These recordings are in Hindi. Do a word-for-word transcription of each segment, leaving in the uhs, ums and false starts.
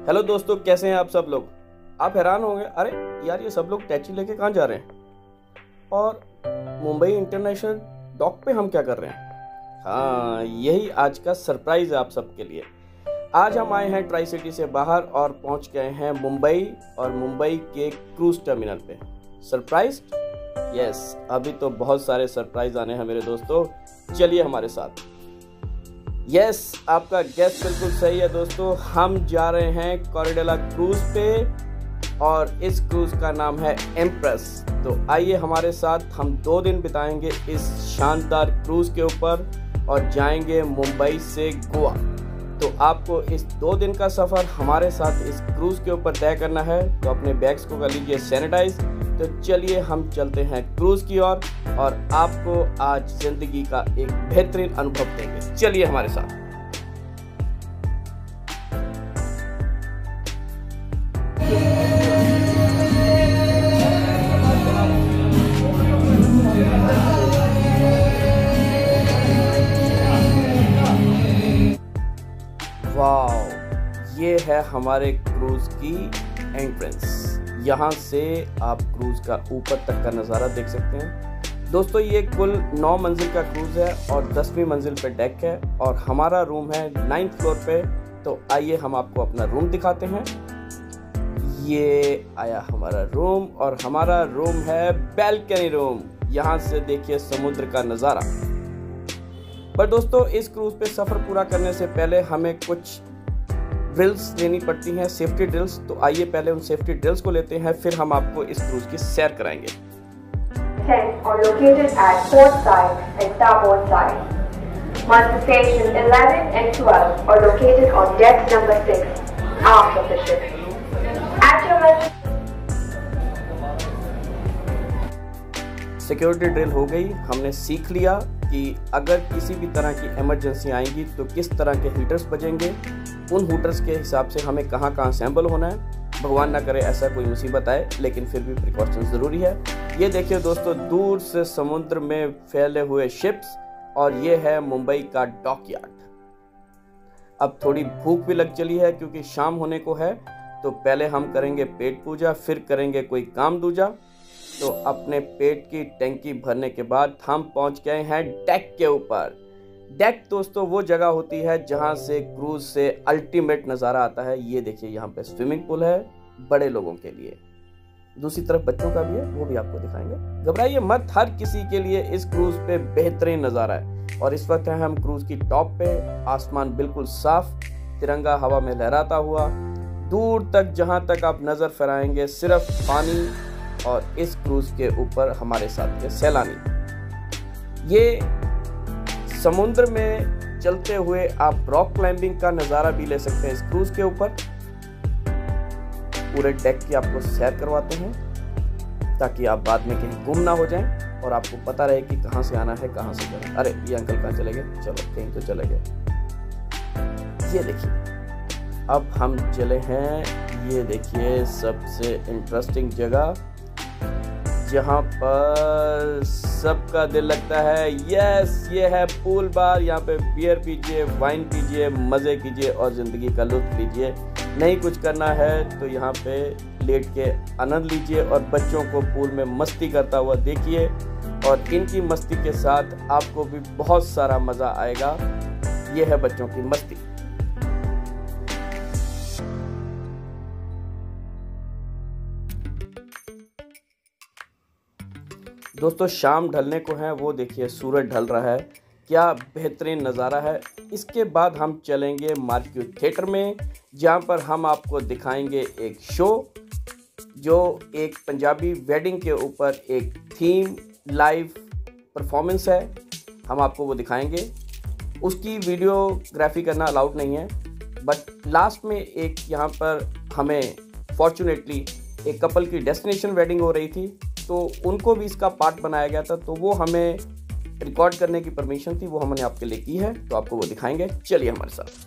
हेलो दोस्तों, कैसे हैं आप सब लोग। आप हैरान होंगे, अरे यार ये सब लोग टैक्सी लेके कहाँ जा रहे हैं और मुंबई इंटरनेशनल डॉक पे हम क्या कर रहे हैं। हाँ, यही आज का सरप्राइज है आप सबके लिए। आज हम आए हैं ट्राई सिटी से बाहर और पहुंच गए हैं मुंबई और मुंबई के क्रूज टर्मिनल पे। सरप्राइज? यस, अभी तो बहुत सारे सरप्राइज आने हैं मेरे दोस्तों, चलिए हमारे साथ। यस yes, आपका गेस बिल्कुल सही है दोस्तों, हम जा रहे हैं कॉरिडेला क्रूज पे और इस क्रूज का नाम है एम्प्रेस। तो आइए हमारे साथ, हम दो दिन बिताएंगे इस शानदार क्रूज के ऊपर और जाएंगे मुंबई से गोवा। तो आपको इस दो दिन का सफ़र हमारे साथ इस क्रूज के ऊपर तय करना है, तो अपने बैग्स को कर लीजिए सैनिटाइज। तो चलिए हम चलते हैं क्रूज की ओर और, और आपको आज जिंदगी का एक बेहतरीन अनुभव देंगे। चलिए हमारे साथ। वाओ, ये है हमारे क्रूज की एंट्रेंस। यहाँ से आप क्रूज का ऊपर तक का नज़ारा देख सकते हैं दोस्तों। ये कुल नौ मंजिल का क्रूज है और दसवीं मंजिल पे डेक है और हमारा रूम है नाइन्थ फ्लोर पे। तो आइए हम आपको अपना रूम दिखाते हैं। ये आया हमारा रूम और हमारा रूम है बैल्कनी रूम। यहाँ से देखिए समुद्र का नज़ारा। पर दोस्तों, इस क्रूज पे सफ़र पूरा करने से पहले हमें कुछ ड्रिल्स लेनी पड़ती हैं, सेफ्टी ड्रिल्स। तो आइए पहले उन सेफ्टी ड्रिल्स को लेते हैं, फिर हम आपको इस क्रूज की सैर कराएंगे। Tents are located at port side and starboard side. Master station eleven and twelve are located on deck number six, aft of the ship. At your mess- security drill हो गई। हमने सीख लिया कि अगर किसी भी तरह की इमरजेंसी आएगी तो किस तरह के हीटर्स बजेंगे, उन हीटर्स के हिसाब से हमें कहाँ कहाँ असेंबल होना है। भगवान ना करे ऐसा कोई मुसीबत आए, लेकिन फिर भी प्रिकॉशन ज़रूरी है। ये देखिए दोस्तों, दूर से समुद्र में फैले हुए शिप्स और ये है मुंबई का डॉकयार्ड। अब थोड़ी भूख भी लग चली है क्योंकि शाम होने को है, तो पहले हम करेंगे पेट पूजा, फिर करेंगे कोई काम दूजा। तो अपने पेट की टैंकी भरने के बाद हम पहुंच गए हैं डेक के ऊपर। डेक दोस्तों वो जगह होती है जहां से क्रूज से अल्टीमेट नज़ारा आता है। ये देखिए, यहाँ पे स्विमिंग पूल है बड़े लोगों के लिए, दूसरी तरफ बच्चों का भी है, वो भी आपको दिखाएंगे। घबराइए मत, हर किसी के लिए इस क्रूज पे बेहतरीन नज़ारा है। और इस वक्त है हम क्रूज की टॉप पे, आसमान बिल्कुल साफ, तिरंगा हवा में लहराता हुआ, दूर तक जहां तक आप नज़र फहराएंगे सिर्फ पानी और इस क्रूज के ऊपर हमारे साथ के सैलानी। ये समुद्र में चलते हुए आप रॉक क्लाइंबिंग का नज़ारा भी ले सकते हैं इस क्रूज के ऊपर। पूरे डेक की आपको सैर करवाते हैं ताकि आप बाद में कहीं गुम ना हो जाएं और आपको पता रहे कि कहाँ से आना है कहाँ से जाना है। अरे ये अंकल कहाँ चले गए, चलो कहीं तो चले गए। ये देखिए, अब हम चले हैं, ये देखिए सबसे इंटरेस्टिंग जगह जहाँ पर सबका दिल लगता है। यस, ये है पूल बार। यहाँ पे बियर पीजिए, वाइन पीजिए, मज़े कीजिए और ज़िंदगी का लुत्फ लीजिए। नहीं कुछ करना है तो यहाँ पे लेट के आनंद लीजिए और बच्चों को पूल में मस्ती करता हुआ देखिए और इनकी मस्ती के साथ आपको भी बहुत सारा मज़ा आएगा। ये है बच्चों की मस्ती। दोस्तों, शाम ढलने को है, वो देखिए सूरज ढल रहा है, क्या बेहतरीन नज़ारा है। इसके बाद हम चलेंगे मार्क्यू थिएटर में, जहाँ पर हम आपको दिखाएंगे एक शो जो एक पंजाबी वेडिंग के ऊपर एक थीम लाइव परफॉर्मेंस है। हम आपको वो दिखाएंगे। उसकी वीडियोग्राफी करना अलाउड नहीं है, बट लास्ट में एक यहाँ पर हमें फॉर्चुनेटली एक कपल की डेस्टिनेशन वेडिंग हो रही थी, तो उनको भी इसका पार्ट बनाया गया था, तो वो हमें रिकॉर्ड करने की परमिशन थी, वो हमने आपके लिए की है, तो आपको वो दिखाएंगे। चलिए हमारे साथ।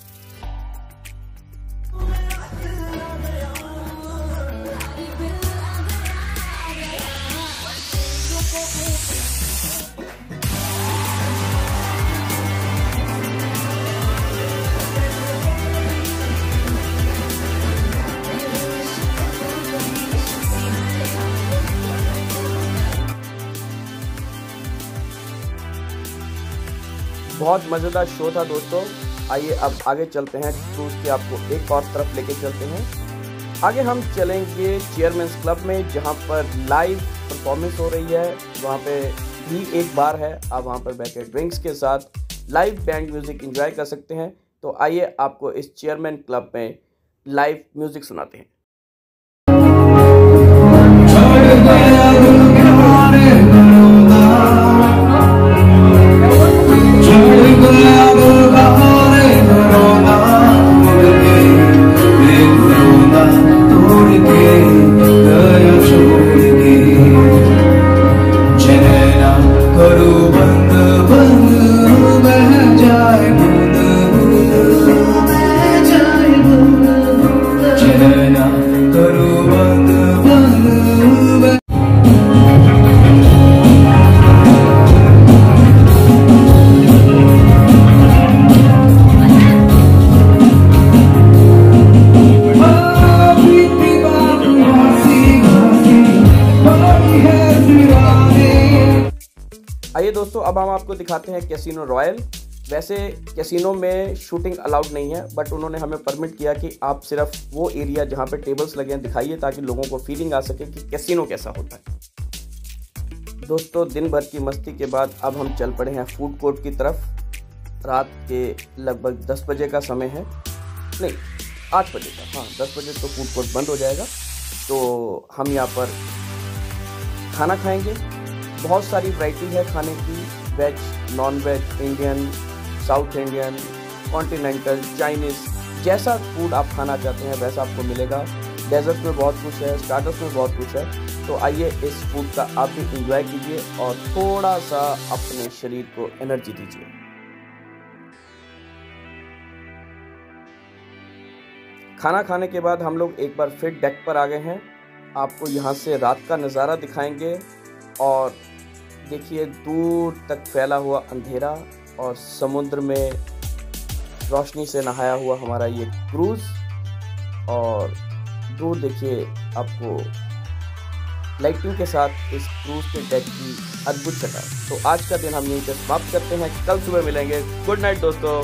बहुत मज़ेदार शो था दोस्तों। आइए अब आगे चलते हैं, क्रूज की आपको एक और तरफ लेके चलते हैं। आगे हम चलेंगे चेयरमैन्स क्लब में, जहां पर लाइव परफॉर्मेंस हो रही है। वहां पे भी एक बार है, आप वहां पर बैठे ड्रिंक्स के साथ लाइव बैंड म्यूज़िक एंजॉय कर सकते हैं। तो आइए आपको इस चेयरमैन क्लब में लाइव म्यूज़िक सुनाते हैं। आइए दोस्तों, अब हम आपको दिखाते हैं कैसीनो रॉयल। वैसे कैसीनो में शूटिंग अलाउड नहीं है, बट उन्होंने हमें परमिट किया कि आप सिर्फ वो एरिया जहां पे टेबल्स लगे हैं दिखाइए, ताकि लोगों को फीलिंग आ सके कि कैसीनो कैसा होता है। दोस्तों, दिन भर की मस्ती के बाद अब हम चल पड़े हैं फूड कोर्ट की तरफ। रात के लगभग दस बजे का समय है, नहीं आठ बजे का, हाँ दस बजे तो फूड कोर्ट बंद हो जाएगा। तो हम यहाँ पर खाना खाएंगे। बहुत सारी वैरायटी है खाने की, veg, non veg, Indian, South Indian, continental, Chinese, जैसा फूड आप खाना चाहते हैं वैसा आपको मिलेगा। डेजर्ट में बहुत कुछ है, स्टार्टर्स में बहुत कुछ है। तो आइए इस फूड का आप भी इंजॉय कीजिए और थोड़ा सा अपने शरीर को एनर्जी दीजिए। खाना खाने के बाद हम लोग एक बार फिर डेक पर आ गए हैं। आपको यहाँ से रात का नज़ारा दिखाएंगे और देखिए दूर तक फैला हुआ अंधेरा और समुद्र में रोशनी से नहाया हुआ हमारा ये क्रूज़, और दूर देखिए आपको लाइटिंग के साथ इस क्रूज़ के डेक की अद्भुत छटा। तो आज का दिन हम यहीं पे समाप्त करते हैं, कल सुबह मिलेंगे। गुड नाइट दोस्तों।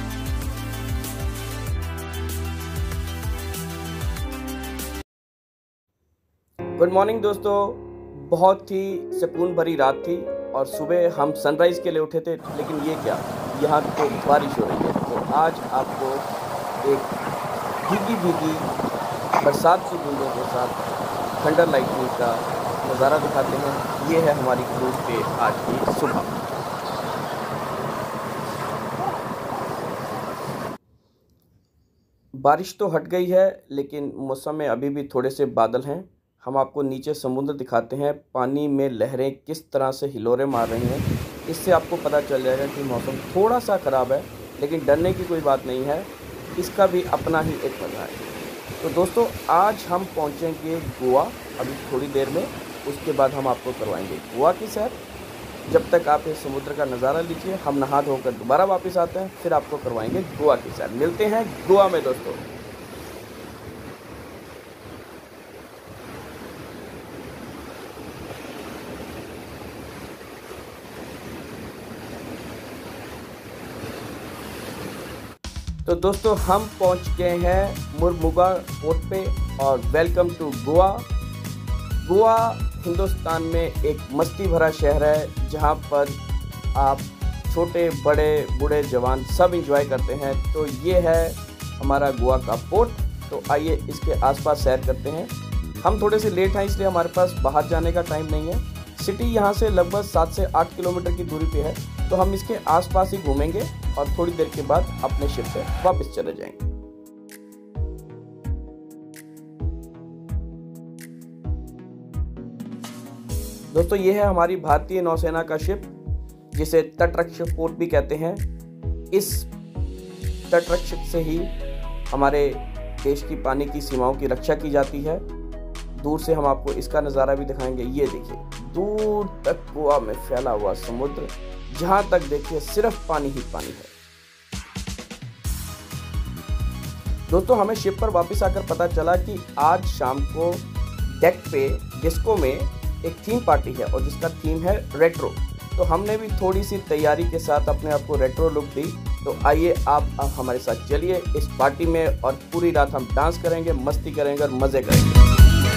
गुड मॉर्निंग दोस्तों। बहुत ही सुकून भरी रात थी और सुबह हम सनराइज़ के लिए उठे थे, लेकिन ये क्या, यहाँ तो बारिश हो रही है। तो आज आपको एक भीगी भीगी बरसात की बूंदों के साथ थंडर लाइटनिंग का नज़ारा दिखाते हैं। ये है हमारी क्रूज़ पे आज की सुबह। बारिश तो हट गई है, लेकिन मौसम में अभी भी थोड़े से बादल हैं। हम आपको नीचे समुद्र दिखाते हैं, पानी में लहरें किस तरह से हिलोरे मार रही हैं। इससे आपको पता चल जाएगा कि मौसम थोड़ा सा ख़राब है, लेकिन डरने की कोई बात नहीं है, इसका भी अपना ही एक मज़ा है। तो दोस्तों, आज हम पहुंचेंगे गोवा अभी थोड़ी देर में। उसके बाद हम आपको करवाएंगे गोवा की सैर। जब तक आप इस समुद्र का नज़ारा लीजिए, हम नहा धोकर दोबारा वापस आते हैं, फिर आपको करवाएंगे गोवा की सैर। मिलते हैं गोवा में दोस्तों। तो दोस्तों, हम पहुंच गए हैं मुर्मुगा पोर्ट पे और वेलकम टू गोवा। गोवा हिंदुस्तान में एक मस्ती भरा शहर है, जहां पर आप छोटे बड़े बूढ़े जवान सब एंजॉय करते हैं। तो ये है हमारा गोवा का पोर्ट। तो आइए इसके आसपास सैर करते हैं। हम थोड़े से लेट हैं, इसलिए हमारे पास बाहर जाने का टाइम नहीं है। सिटी यहाँ से लगभग सात से आठ किलोमीटर की दूरी पे है, तो हम इसके आसपास ही घूमेंगे और थोड़ी देर के बाद अपने शिप से वापस चले जाएंगे। दोस्तों, ये है हमारी भारतीय नौसेना का शिप, जिसे तटरक्षक पोर्ट भी कहते हैं। इस तटरक्षक से ही हमारे देश की पानी की सीमाओं की रक्षा की जाती है। दूर से हम आपको इसका नज़ारा भी दिखाएंगे। ये देखिए, दूर तक गोवा में फैला हुआ समुद्र, जहां तक देखिए सिर्फ पानी ही पानी है। दोस्तों, हमें शिप पर वापस आकर पता चला कि आज शाम को डेक पे डिस्को में एक थीम पार्टी है, और जिसका थीम है रेट्रो। तो हमने भी थोड़ी सी तैयारी के साथ अपने आप को रेट्रो लुक दी। तो आइए आप अब हमारे साथ चलिए इस पार्टी में, और पूरी रात हम डांस करेंगे, मस्ती करेंगे और मज़े करेंगे।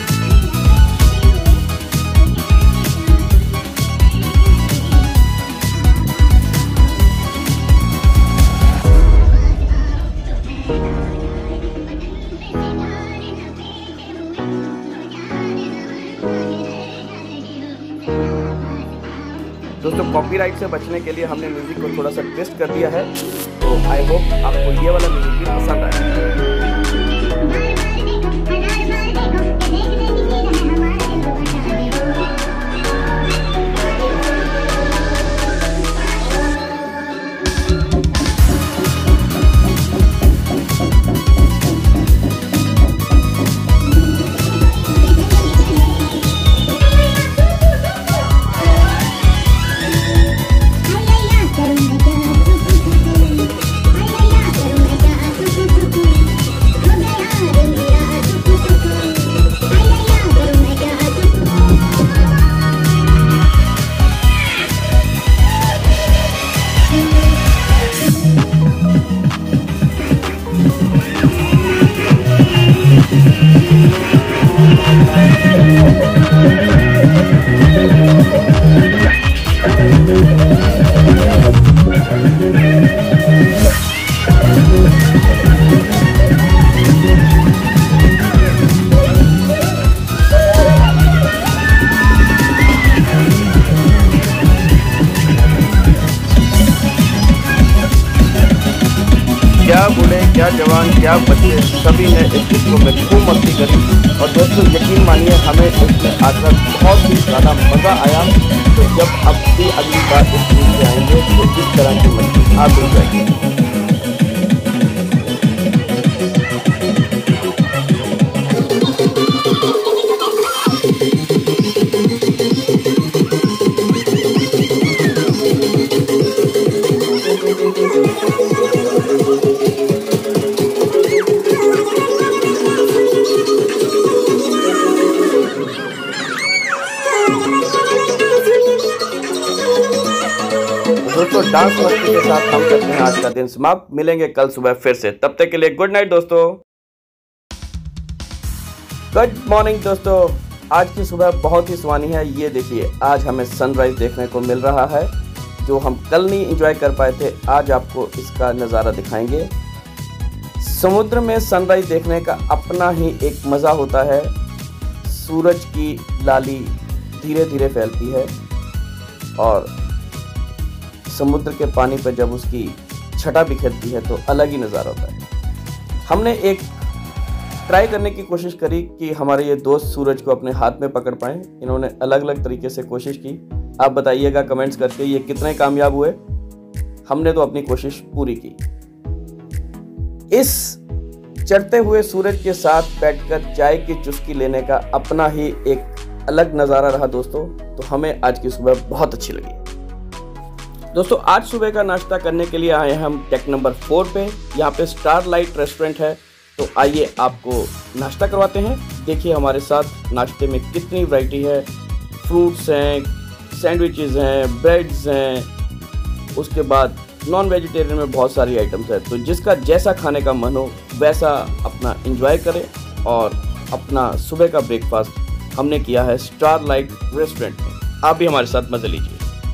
दोस्तों कॉपीराइट से बचने के लिए हमने म्यूजिक को थोड़ा सा ट्विस्ट कर दिया है। तो आई होप आपको ये वाला म्यूजिक भी पसंद आए। क्या बूढ़े, क्या जवान, क्या बच्चे, सभी ने इस डिस्को में खूब मस्ती करी। और दोस्तों यकीन मानिए हमें इसमें आकर बहुत ही ज़्यादा मज़ा आया। तो जब अब भी अगली बार इस चीज़ में आएंगे तो इस तरह की मस्ती आप मिल जाएगी। दोस्तों डांस मस्ती के साथ हम करते हैं आज का दिन समाप्त। मिलेंगे कल सुबह फिर से, तब तक के लिए गुड नाइट दोस्तों। गुड मॉर्निंग दोस्तों, आज की सुबह बहुत ही सुहानी है। ये देखिए आज हमें सनराइज देखने को मिल रहा है, जो हम कल नहीं एंजॉय कर पाए थे। आज आपको इसका नज़ारा दिखाएंगे। समुद्र में सनराइज देखने का अपना ही एक मज़ा होता है। सूरज की लाली धीरे धीरे फैलती है और समुद्र के पानी पर जब उसकी छटा बिखरती है तो अलग ही नज़ारा होता है। हमने एक ट्राई करने की कोशिश करी कि हमारे ये दोस्त सूरज को अपने हाथ में पकड़ पाएं। इन्होंने अलग अलग तरीके से कोशिश की। आप बताइएगा कमेंट्स करके ये कितने कामयाब हुए। हमने तो अपनी कोशिश पूरी की। इस चढ़ते हुए सूरज के साथ बैठकर चाय की चुस्की लेने का अपना ही एक अलग नज़ारा रहा दोस्तों। तो हमें आज की सुबह बहुत अच्छी लगी। दोस्तों आज सुबह का नाश्ता करने के लिए आए हैं हम टेक नंबर फोर पे। यहाँ पे स्टार लाइट रेस्टोरेंट है। तो आइए आपको नाश्ता करवाते हैं। देखिए हमारे साथ नाश्ते में कितनी वैरायटी है। फ्रूट्स हैं, सैंडविचेस हैं, ब्रेड्स हैं, उसके बाद नॉन वेजिटेरियन में बहुत सारी आइटम्स है। तो जिसका जैसा खाने का मन हो वैसा अपना एंजॉय करें। और अपना सुबह का ब्रेकफास्ट हमने किया है स्टार लाइट रेस्टोरेंट में। आप भी हमारे साथ मज़े लीजिए।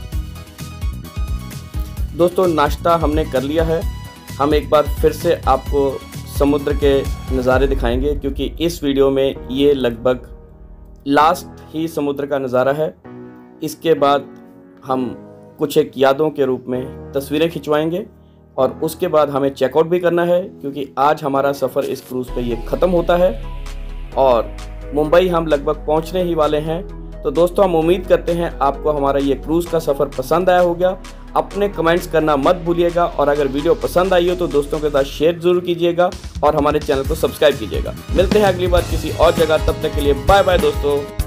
दोस्तों नाश्ता हमने कर लिया है। हम एक बार फिर से आपको समुद्र के नज़ारे दिखाएंगे, क्योंकि इस वीडियो में ये लगभग लास्ट ही समुद्र का नज़ारा है। इसके बाद हम कुछ एक यादों के रूप में तस्वीरें खिंचवाएंगे और उसके बाद हमें चेकआउट भी करना है, क्योंकि आज हमारा सफ़र इस क्रूज़ पे ये ख़त्म होता है और मुंबई हम लगभग पहुंचने ही वाले हैं। तो दोस्तों हम उम्मीद करते हैं आपको हमारा ये क्रूज़ का सफ़र पसंद आया होगा। अपने कमेंट्स करना मत भूलिएगा और अगर वीडियो पसंद आई हो तो दोस्तों के साथ शेयर जरूर कीजिएगा और हमारे चैनल को सब्सक्राइब कीजिएगा। मिलते हैं अगली बार किसी और जगह, तब तक के लिए बाय बाय दोस्तों।